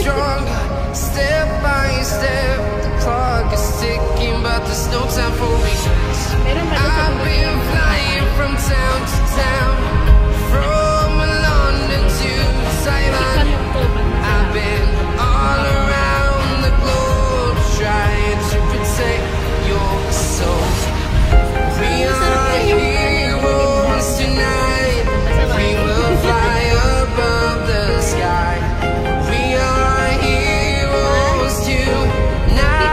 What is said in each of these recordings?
stronger, step by step. The clock is ticking, but there's no time for regrets. I've been flying from town to town, from London to Taiwan. I've been all around the globe, trying to protect your soul. We are heroes tonight. We will fly above the sky. We are heroes tonight.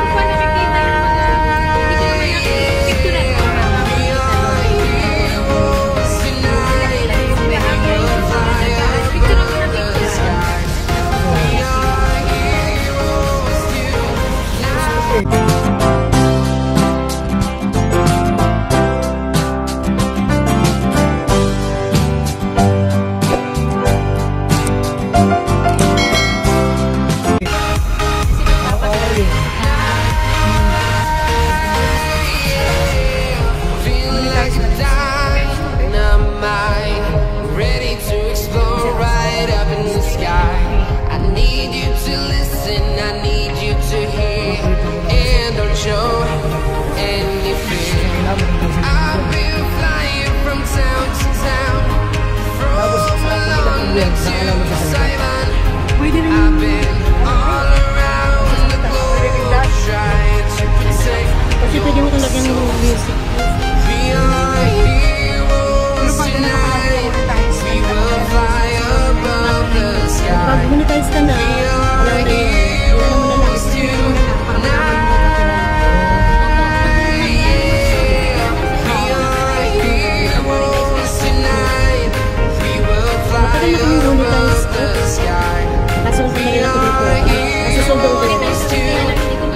We are heroes tonight. We will fly above the sky. We are heroes tonight. Feeling like a dynamite, ready to explode right up in the sky. I need you to listen, I need you to hear, and don't show any fear. I've been flying from town to town, from London to Taiwan. I've been all around the globe, trying to protect your soul. We are heroes tonight. We will fly above the sky. We are heroes tonight. Yeah. We are heroes tonight. We will fly above the sky. We are heroes tonight.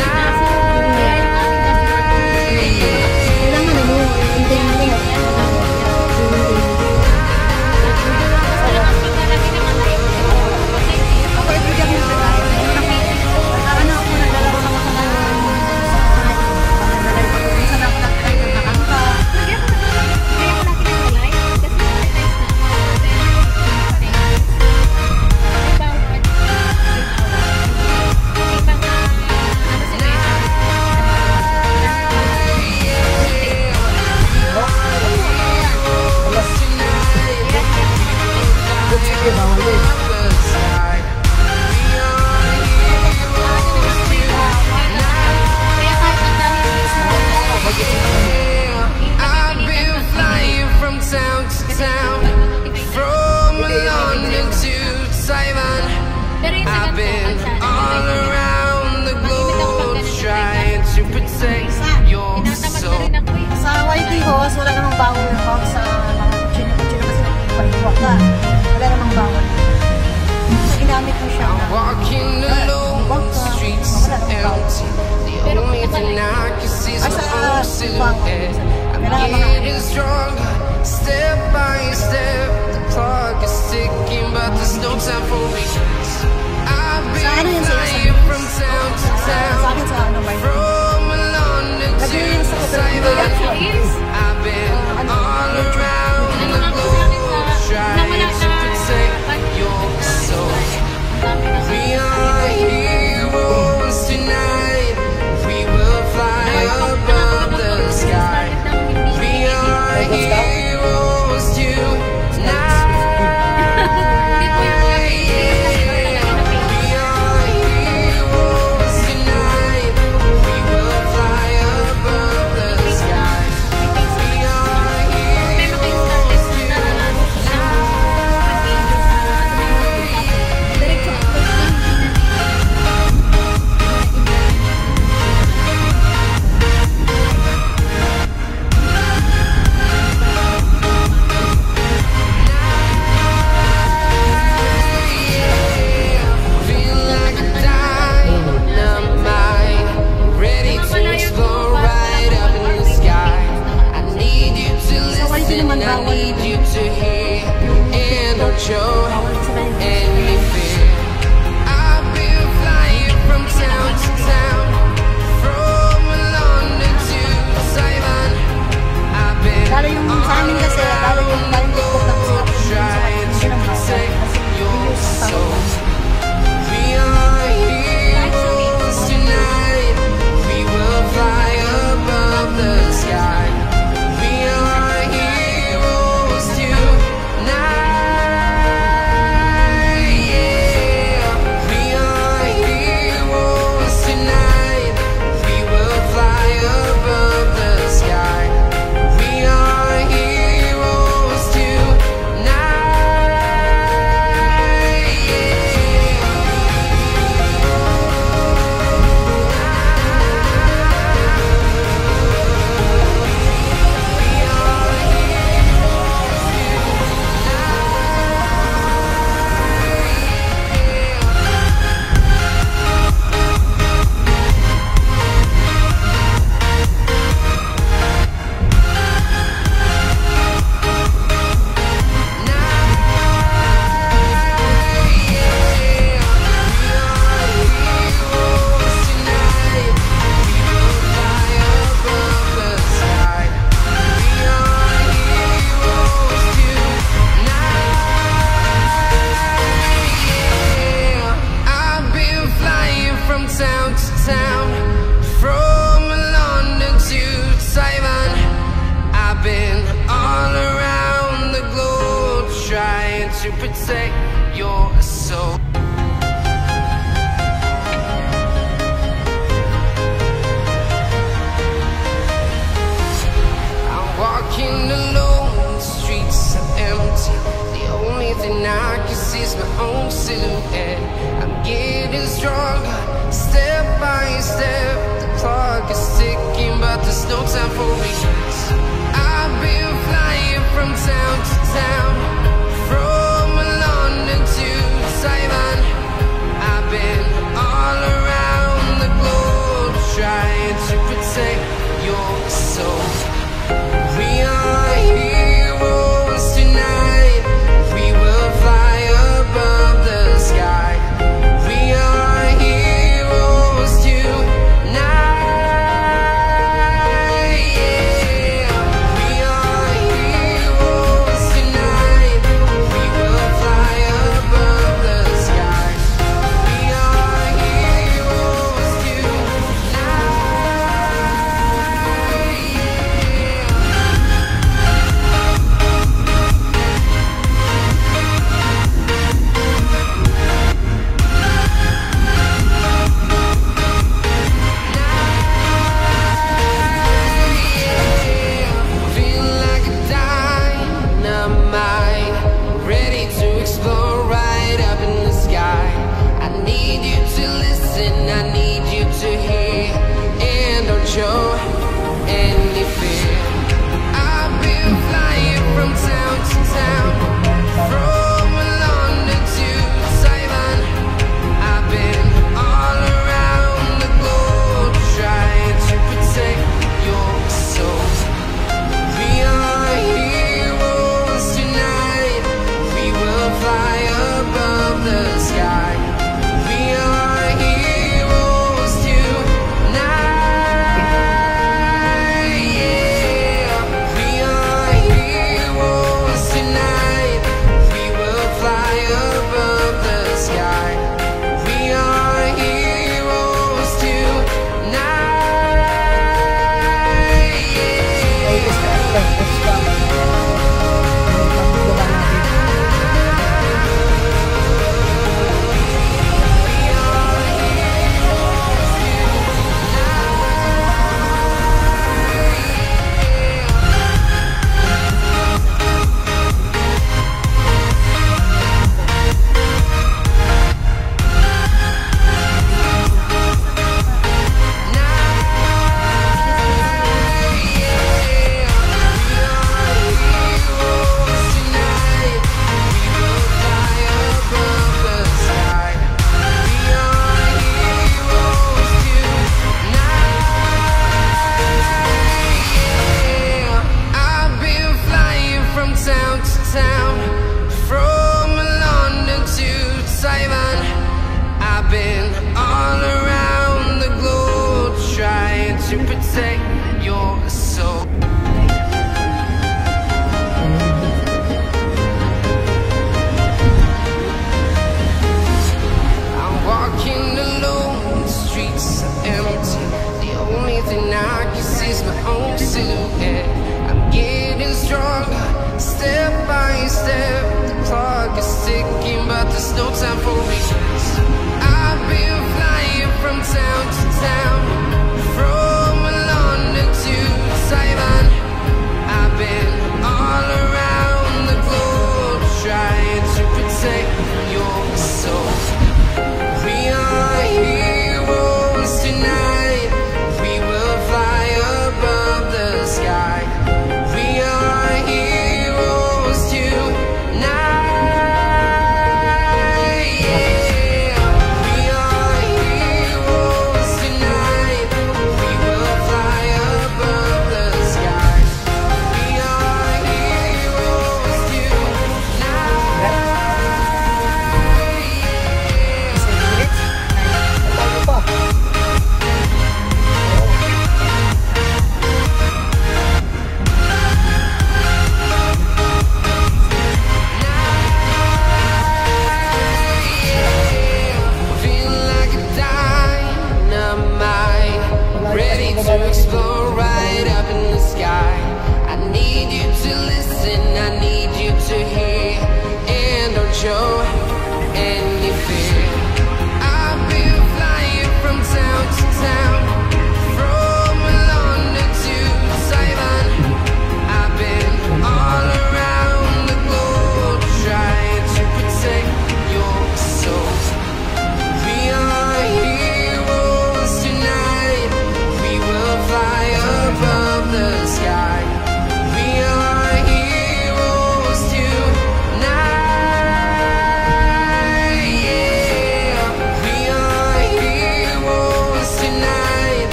I've been flying from town to town, from London to Taiwan. I've been all around the globe, trying to protect your soul. Sa YT host, wala namang bawal host sa mga chino-chino kasi nagpapaiwak ka. Wala namang bawal. Ginamit mo siya. Walking alone, the streets empty. The only thing I can see is my own silhouette. I'm getting stronger, step by step. The clock is ticking, but there's no time for regrets. I've been flying from town to town, from London to Taiwan. I've been all around the globe, trying to protect your soul. We are heroes tonight. We will fly above the sky. We are heroes tonight. for reasons. I've been flying from town to town, from London to Taiwan. I've been all around the globe trying to protect your soul. We are heroes tonight. We will fly above the sky. We are heroes tonight. Yeah. We are heroes tonight. We will fly above the sky. We are heroes tonight. Feel like a dynamite, ready to explore right up in the sky. I need you to listen, I need you to hear, and don't show any fear. I've been flying from town to town, from London to Taiwan. I've been all around the globe trying to protect your soul. We are heroes tonight. We will fly above the sky. We are heroes tonight. Yeah. We are heroes tonight. We will fly above the sky. We are heroes tonight. Yeah. I've been flying from town to town, from London to Taiwan. I've been all around the globe trying to protect your soul. I'm walking alone, the streets are empty. The only thing I can see is my own silhouette. I'm getting stronger, step by step. The clock is ticking, but there's no time for reasons. I've been flying from town to town, from London to Taiwan. I've been all around the globe trying to protect your soul. We are heroes tonight. We will fly above the sky. We are heroes tonight. Yeah.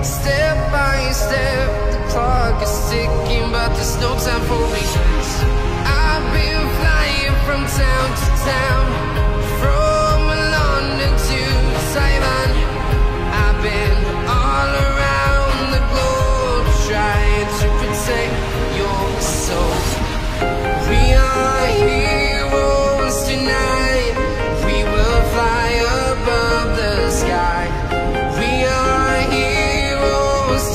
step by step. The clock is ticking, but there's no time for regrets. I've been flying from town to town, from London to Taiwan. I've been all around the globe, trying to protect your soul. We are heroes tonight. We will fly above the sky. We are heroes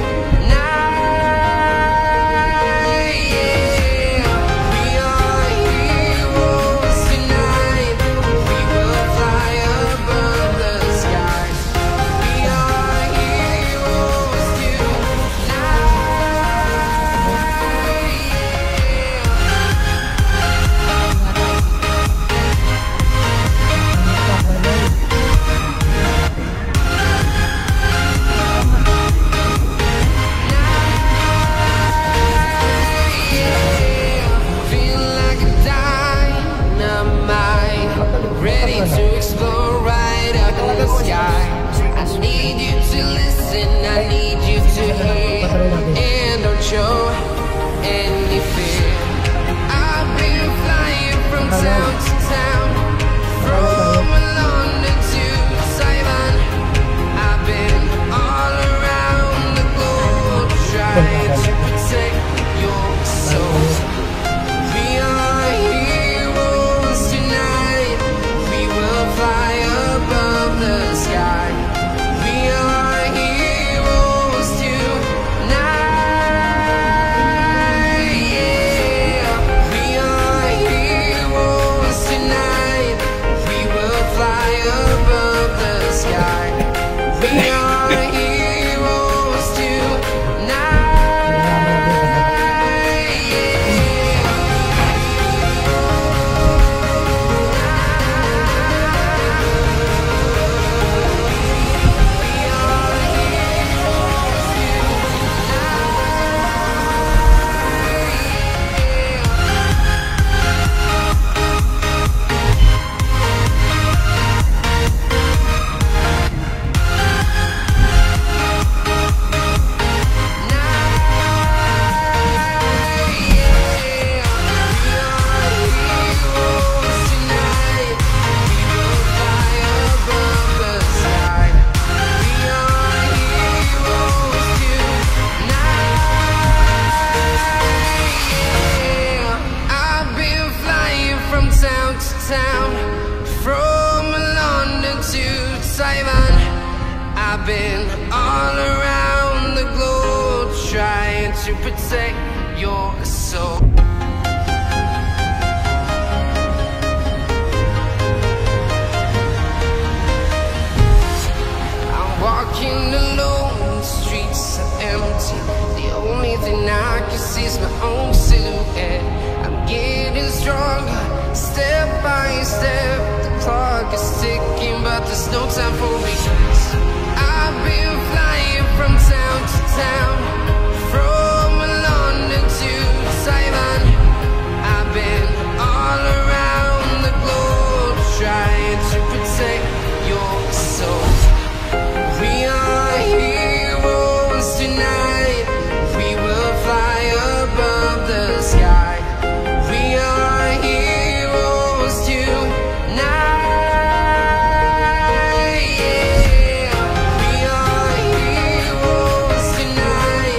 tonight. Yeah. We are heroes tonight. We will fly above the sky. We are heroes feel like a dynamite, ready to explore right up in the sky. I need you to listen, I need you to hear, and don't show any fear. I've been flying from town to town, from London to Taiwan. I've been all around the globe, trying to protect your soul. We are heroes tonight. We will fly above the sky. We are heroes tonight. Yeah. We are heroes tonight. We will fly above the sky. We are heroes tonight. I've been flying from town to town, from London to Taiwan. I've been all around the globe, trying to protect your soul. I'm walking alone, the streets are empty. The only thing I can see is my own silhouette. I'm getting stronger, step by step. The clock is ticking, but there's no time for regrets. I've been flying from town to town, from London to Taiwan. I've been all around the globe, trying to protect your soul. We are heroes tonight. We will fly above the sky. We are heroes tonight. Yeah. We are heroes tonight.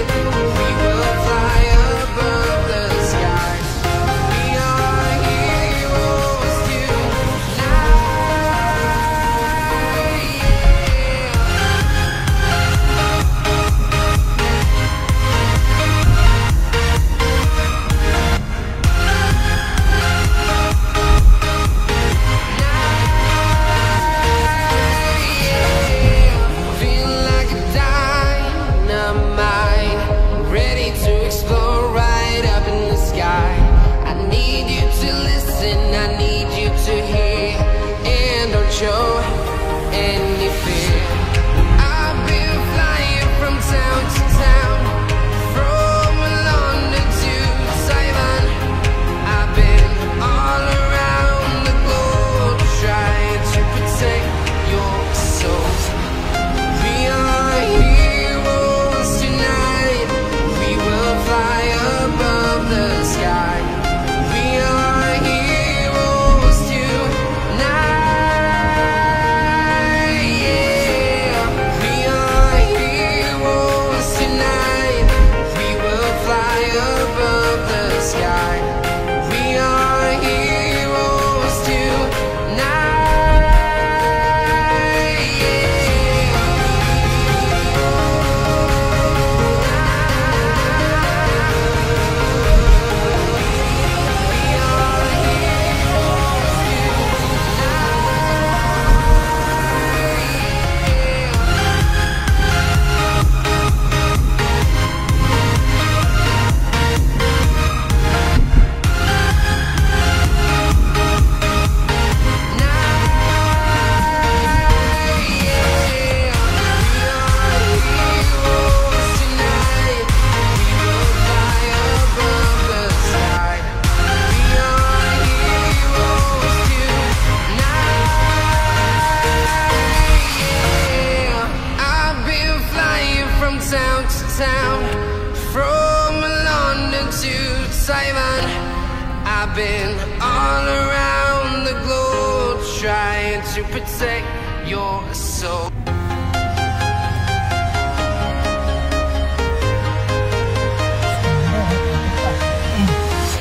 town, from London to Taiwan. I've been all around the globe trying to protect your soul.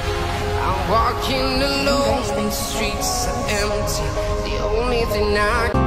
I'm walking alone, the streets are empty. The only thing I